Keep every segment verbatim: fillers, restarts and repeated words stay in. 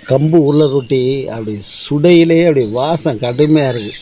கம்பு உருளை ரொட்டி அப்படி சுடையிலே அப்படி வாசம் கடுமையாக இருக்குது.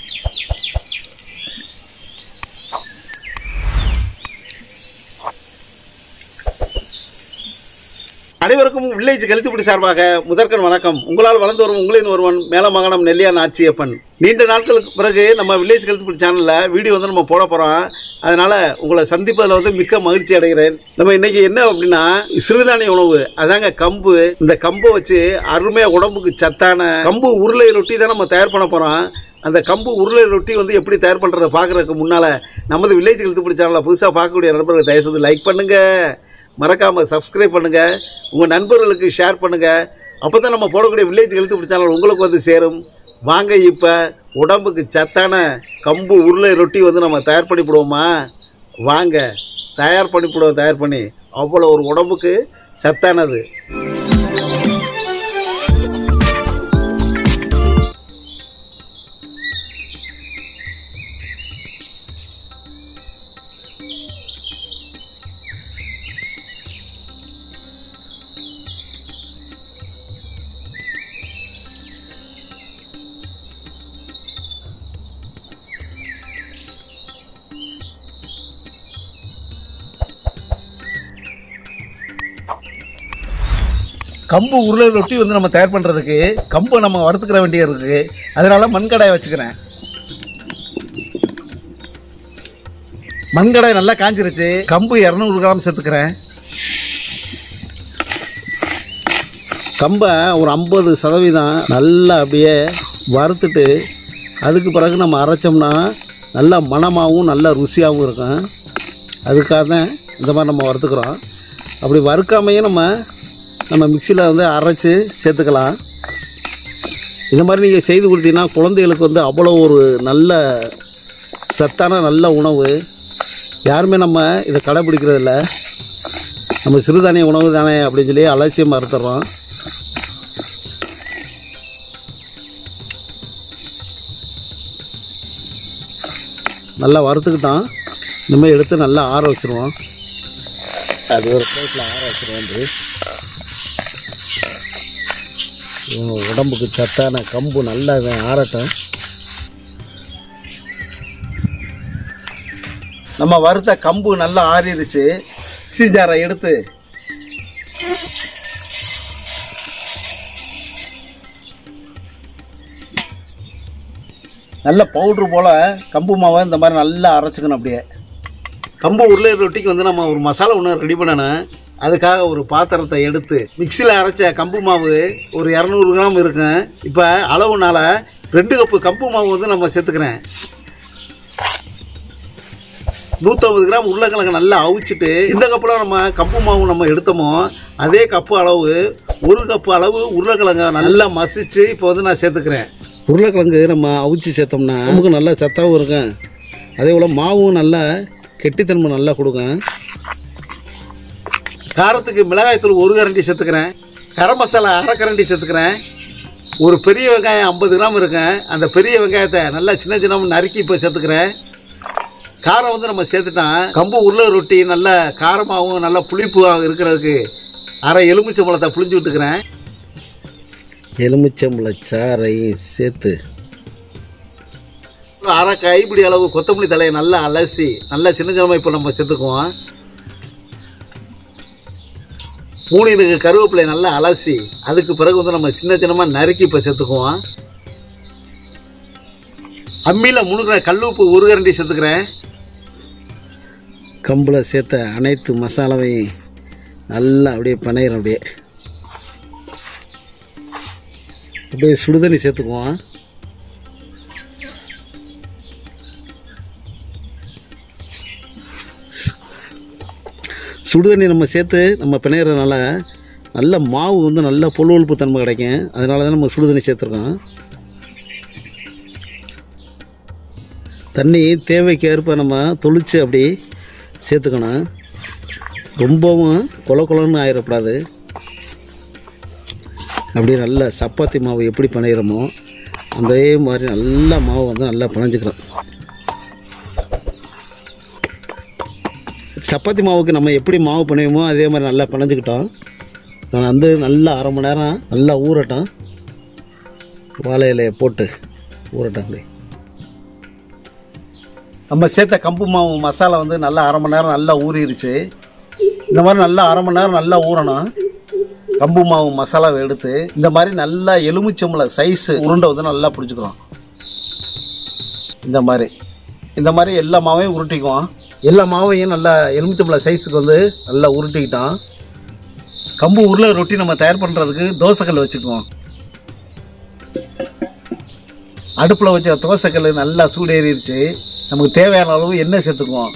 அனைவருக்கும் வில்லேஜ் கழுத்துப்பிடி சார்பாக முதற்கண் வணக்கம். உங்களால் வளர்ந்து வரும் உங்களின் ஒருவன் மேலமங்கலம் நெல்லியான் ஆட்சியப்பன். நீண்ட நாட்களுக்கு பிறகு நம்ம வில்லேஜ் கழுத்துப்பிடி சேனலில் வீடியோ வந்து நம்ம போட போகிறோம். அதனால் உங்களை சந்திப்பதில் வந்து மிக்க மகிழ்ச்சி அடைகிறேன். நம்ம இன்றைக்கி என்ன அப்படின்னா சிறுதானிய உணவு, அதாங்க கம்பு. இந்த கம்பை வச்சு அருமையாக உடம்புக்கு சத்தான கம்பு உருளை ரொட்டி தான் நம்ம தயார் பண்ண போகிறோம். அந்த கம்பு உருளை ரொட்டி வந்து எப்படி தயார் பண்ணுறதை பார்க்குறதுக்கு முன்னால் நமது வில்லேஜ் கழுத்துப்பிடி சேனலில் புதுசாக பார்க்கக்கூடிய நண்பர்கள் தயவுசெய்து லைக் பண்ணுங்கள், மறக்காமல் சப்ஸ்கிரைப் பண்ணுங்கள், உங்கள் நண்பர்களுக்கு ஷேர் பண்ணுங்கள். அப்போ தான் நம்ம போடக்கூடிய வில்லேஜ் கழுத்துப்பிடி சேனல் உங்களுக்கு வந்து சேரும். வாங்க இப்போ உடம்புக்கு சத்தான கம்பு உருளை ரொட்டி வந்து நம்ம தயார் பண்ணிவிடுவோமா? வாங்க தயார் பண்ணிவிடுவோம். தயார் பண்ணி அவ்வளோ ஒரு உடம்புக்கு சத்தானது. கம்பு உருளை ரொட்டி வந்து நம்ம தயார் பண்ணுறதுக்கு கம்பை நம்ம வறுத்துக்கிற வேண்டியது இருக்குது. அதனால் மண்கடாயை வச்சுக்கிறேன். மண்கடாய் நல்லா காஞ்சிருச்சு. கம்பு இரநூறு கிராம் சேர்த்துக்கிறேன். கம்பை ஒரு ஐம்பது சதவீதம் நல்லா அப்படியே வறுத்துட்டு அதுக்கு பிறகு நம்ம அரைச்சோம்னா நல்லா மணமாகவும் நல்ல ருசியாகவும் இருக்கும். அதுக்காக தான் இந்த மாதிரி நம்ம வறுத்துக்கிறோம். அப்படி வறுக்காமையும் நம்ம நம்ம மிக்சியில் வந்து அரைச்சி சேர்த்துக்கலாம். இந்த மாதிரி நீங்கள் செய்து கொடுத்தீங்கன்னா குழந்தைகளுக்கு வந்து அவ்வளோ ஒரு நல்ல சத்தான நல்ல உணவு. யாருமே நம்ம இதை கடைப்பிடிக்கிறதில்ல. நம்ம சிறுதானிய உணவு தானே அப்படின்னு சொல்லி அலட்சியம் மறுத்துறோம். நல்லா வறுத்துக்கிட்டோம். இனிமேல் எடுத்து நல்லா ஆற வச்சுருவோம். அது ஒரு பிளேட்டில் ஆற வச்சுருவோம். வந்து உடம்புக்கு சத்தான கம்பு நல்லா ஆறட்டும். நம்ம வறுத்த கம்பு நல்லா ஆறிடுச்சு. மிக்ஸி ஜாரை எடுத்து நல்ல பவுட்ரு போல் கம்பு மாவை இந்த மாதிரி நல்லா அரைச்சிக்கணும். அப்படியே கம்பு உருளை ரொட்டிக்கு வந்து நம்ம ஒரு மசாலா ஒன்று ரெடி பண்ணணும். அதுக்காக ஒரு பாத்திரத்தை எடுத்து மிக்சியில் அரைச்ச கம்பு மாவு ஒரு இரநூறு கிராம் இருக்கும். இப்போ அளவுனால ரெண்டு கப்பு கம்பு மாவு வந்து நம்ம சேர்த்துக்கிறேன். நூற்றம்பது கிராம் உருளைக்கிழங்கு நல்லா அவிச்சிட்டு இந்த கப்பில் நம்ம கம்பு மாவு நம்ம எடுத்தோமோ அதே கப்பு அளவு ஒரு கப்பு அளவு உருளைக்கிழங்கை நல்லா மசிச்சு இப்போ வந்து நான் சேர்த்துக்கிறேன். உருளைக்கிழங்கு நம்ம அவிச்சு சேர்த்தோம்னா நமக்கு நல்லா சத்தாகவும் இருக்கும். அதே போல் மாவும் நல்லா கெட்டித்தன்மை நல்லா கொடுக்கும். காரத்துக்கு மிளகாய்த்தூள் ஒரு கரண்டி சேர்த்துக்கிறேன். கரம் மசாலா அரை கரண்டி சேர்த்துக்கிறேன். ஒரு பெரிய வெங்காயம் ஐம்பது கிராம் இருக்கும். அந்த பெரிய வெங்காயத்தை நல்லா சின்ன சின்ன நறுக்கி இப்போ சேர்த்துக்கிறேன். காரம் வந்து நம்ம சேர்த்துட்டோம். கம்பு உருளை ரொட்டி நல்ல காரமாகவும் நல்ல புளிப்பாகவும் இருக்கிறதுக்கு அரை எலுமிச்சம்பழத்தை புளிஞ்சு விட்டுக்கிறேன். எலுமிச்சம்பழ சாறையும் சேர்த்து அரை கைப்பிடி அளவு கொத்தமல்லி தலையை நல்லா அலசி நல்லா சின்ன சின்னமாக இப்போ நம்ம சேர்த்துக்குவோம். மூணு இருக்கு கருவேப்பிலை நல்லா அலசி அதுக்கு பிறகு வந்து நம்ம சின்ன சின்னமாக நறுக்கி இப்போ சேர்த்துக்குவோம். அம்மியில் முழுகிற கல்லுப்பு ஒரு கரண்டி சேர்த்துக்கிறேன். கம்பில் சேர்த்த அனைத்து மசாலாவையும் நல்லா அப்படியே பனையிறோம். அப்படியே அப்படியே சுடுதண்ணி சேர்த்துக்குவோம். சுடுதண்ணி நம்ம சேர்த்து நம்ம பிணையிறதுனால நல்ல மாவு வந்து நல்ல பொழுவழுப்பு தன்மை கிடைக்கும். அதனால தான் நம்ம சுடுதண்ணி சேர்த்துருக்கோம். தண்ணி தேவைக்கேற்ப நம்ம தொளிச்சு அப்படி சேர்த்துக்கணும். ரொம்பவும் கொல கொலன்னு ஆயிடக்கூடாது. அப்படியே நல்ல சப்பாத்தி மாவு எப்படி பிணையிறோமோ அதே மாதிரி நல்ல மாவு வந்து நல்லா பிணைஞ்சிக்கிறோம். சப்பாத்தி மாவுக்கு நம்ம எப்படி மாவு பிணையுமோ அதே மாதிரி நல்லா பிணைஞ்சிக்கிட்டோம். நான் வந்து நல்லா அரை மணி நேரம் நல்லா ஊறட்டும், வாழை இலையை போட்டு ஊறட்டும். அப்படி நம்ம சேர்த்த கம்பு மாவு மசாலா வந்து நல்லா அரை மணி நேரம் நல்லா ஊறிடுச்சு. இந்த மாதிரி நல்லா அரை மணி நேரம் நல்லா ஊறணும். கம்பு மாவு மசாலாவை எடுத்து இந்த மாதிரி நல்லா எலுமிச்சம்பழம் சைஸு உருண்டை வந்து நல்லா பிடிச்சிக்கிறோம். இந்த மாதிரி இந்த மாதிரி எல்லா மாவையும் உருட்டிக்குவோம். எல்லா மாவையும் நல்லா எலுமிச்சம்பழம் சைஸுக்கு வந்து நல்லா உருட்டிக்கிட்டோம். கம்பு உருளை ரொட்டி நம்ம தயார் பண்ணுறதுக்கு தோசைக்கல் வச்சுக்குவோம். அடுப்பில் வச்ச தோசைக்கல் நல்லா சூடேறிடுச்சு. நமக்கு தேவையான அளவு எண்ணெய் சேர்த்துக்குவோம்.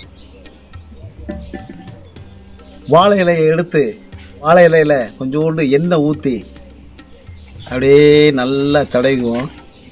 வாழை இலையை எடுத்து வாழை இலையில் கொஞ்சோண்டு எண்ணெய் ஊற்றி அப்படியே நல்லா தடவிக்குவோம்.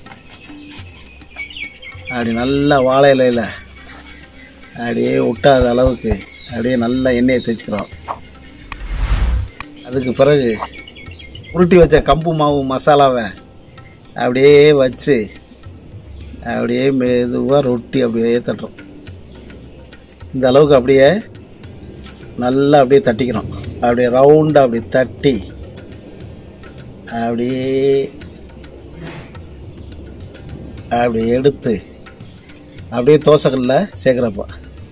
அப்படி நல்லா வாழை இலையில் அப்படியே ஒட்டாத அளவுக்கு அப்படியே நல்லா எண்ணெயை தேய்ச்சிக்கிறோம். அதுக்கு பிறகு உருட்டி வச்ச கம்பு மாவு மசாலாவை அப்படியே வச்சு அப்படியே மெதுவாக ரொட்டி அப்படியே தட்டுறோம். இந்த அளவுக்கு அப்படியே நல்லா அப்படியே தட்டிக்கிறோம். அப்படியே ரவுண்டாக அப்படி தட்டி அப்படியே அப்படி எடுத்து அப்படியே தோசைக்கல்லில் சேர்க்குறப்போ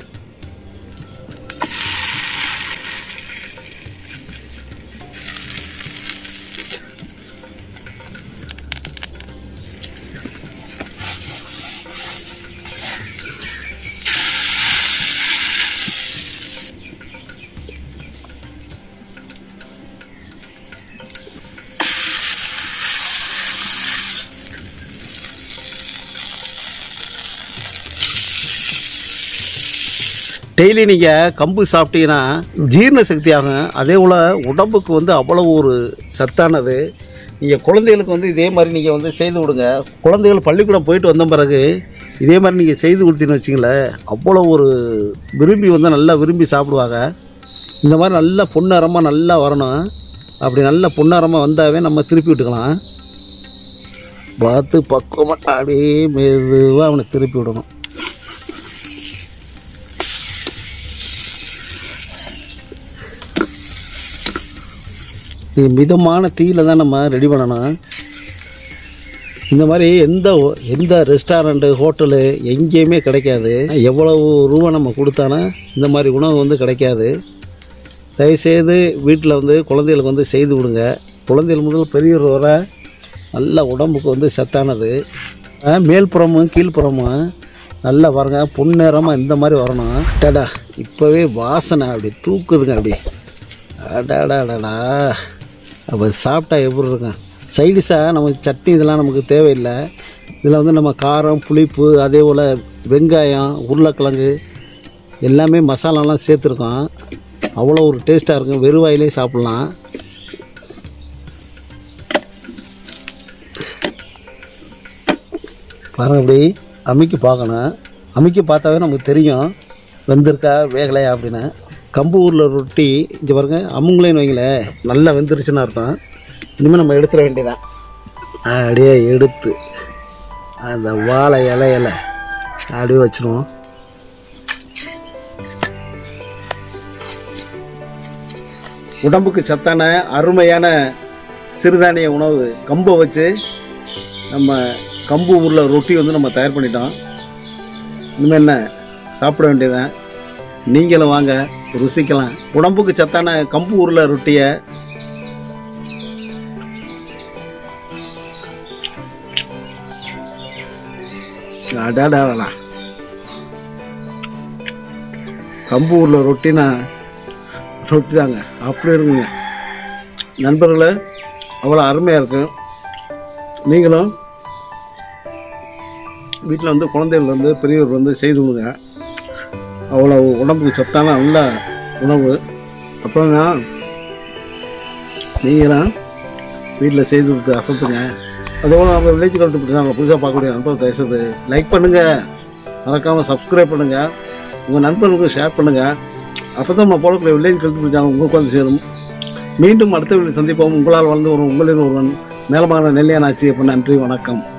டெய்லி நீங்கள் கம்பு சாப்பிட்டீங்கன்னா ஜீரண சக்தி ஆகும். அதே போல் உடம்புக்கு வந்து அவ்வளோ ஒரு சத்தானது. நீங்கள் குழந்தைகளுக்கு வந்து இதே மாதிரி நீங்கள் வந்து செய்து கொடுங்க. குழந்தைகள் பள்ளிக்கூடம் போயிட்டு வந்த பிறகு இதே மாதிரி நீங்கள் செய்து கொடுத்தீங்கன்னு வச்சிங்களேன், அவ்வளோ ஒரு விரும்பி வந்து நல்லா விரும்பி சாப்பிடுவாங்க. இந்த மாதிரி நல்லா பொன்னரமாக நல்லா வரணும். அப்படி நல்லா பொன்னரமாக வந்தாவே நம்ம திருப்பி விட்டுக்கலாம். பார்த்து பக்குவமாக அப்படியே மெதுவாக அவனை திருப்பி விடணும். மிதமான தீயில் தான் நம்ம ரெடி பண்ணணும். இந்த மாதிரி எந்த எந்த ரெஸ்டாரண்ட்டு ஹோட்டலு எங்கேயுமே கிடைக்காது. எவ்வளவு ரூபா நம்ம கொடுத்தாலும் இந்த மாதிரி உணவு வந்து கிடைக்காது. தயவுசெய்து வீட்டில் வந்து குழந்தைகளுக்கு வந்து செய்து கொடுங்க. குழந்தைகள் முதல் பெரியவர் வர நல்ல உடம்புக்கு வந்து சத்தானது. மேல்புறமும் கீழ்ப்புறமும் நல்லா பாருங்க, பொன்னேரமாக இந்த மாதிரி வரணும். டடா இப்போவே வாசனை அப்படி தூக்குதுங்க. அப்படி அடாடாடா அப்போ சாப்பிட்டா எப்படி இருக்கும். சைடிஷாக நமக்கு சட்னி இதெல்லாம் நமக்கு தேவையில்லை. இதில் வந்து நம்ம காரம், புளிப்பு, அதே போல் வெங்காயம், உருளைக்கிழங்கு எல்லாமே மசாலாலாம் சேர்த்துருக்கோம். அவ்வளோ ஒரு டேஸ்ட்டாக இருக்கும். வெறும் வாயிலே சாப்பிட்லாம். பாருங்கள், அப்படி அமுக்கி பார்க்கணும். அமுக்கி பார்த்தாவே நமக்கு தெரியும் வெந்திருக்கா வேகலையா அப்படின்னு. கம்பு ஊரில் ரொட்டி இங்கே பாருங்கள், அமுங்களேன்னு வைங்களேன், நல்லா வெந்துருச்சுன்னு அர்த்தம். இனிமேல் நம்ம எடுத்துட வேண்டியதான். அப்படியே எடுத்து அந்த வாழை இலையில அப்படியே வச்சிருவோம். உடம்புக்கு சத்தான அருமையான சிறுதானிய உணவு கம்பை வச்சு நம்ம கம்பு ஊரில் ரொட்டி வந்து நம்ம தயார் பண்ணிட்டோம். இனிமேல் என்ன சாப்பிட வேண்டியதான். நீங்களும் வாங்க ருசிக்கலாம். உடம்புக்கு சத்தான கம்பு ஊரில் ரொட்டியை அடாடாடா கம்பு ஊரில் ரொட்டினா ரொட்டி தாங்க, அப்படி இருக்குங்க நண்பர்களே. அவ்வளோ அருமையாக இருக்கும். நீங்களும் வீட்டில் வந்து குழந்தைகள் வந்து பெரியவர் வந்து செய்து கொடுங்க. அவ்வளோ உடம்புக்கு சத்தான நல்ல உணவு. அப்புறம்னா நீங்களாம் வீட்டில் செய்து கொடுத்து அசத்துங்க. அதோடு நம்ம வில்லேஜ் கல்ட்டு பற்றி நாங்கள் புதுசாக பார்க்கக்கூடிய நண்பர்கள் தயவுசெய்து லைக் பண்ணுங்கள், மறக்காமல் சப்ஸ்கிரைப் பண்ணுங்கள், உங்கள் நண்பர்களுக்கு ஷேர் பண்ணுங்கள். அப்போ தான் நம்ம போடக்கூடிய வில்லேஜ் கல்ட்டு பற்றி உங்களுக்கு வந்து சேரும். மீண்டும் அடுத்த வீட்டில் சந்திப்போம். உங்களால் வளர்ந்து வரும் உங்களின் ஒருவன் மேலமான நெல்லியான் ஆட்சி. அப்போ நன்றி, வணக்கம்.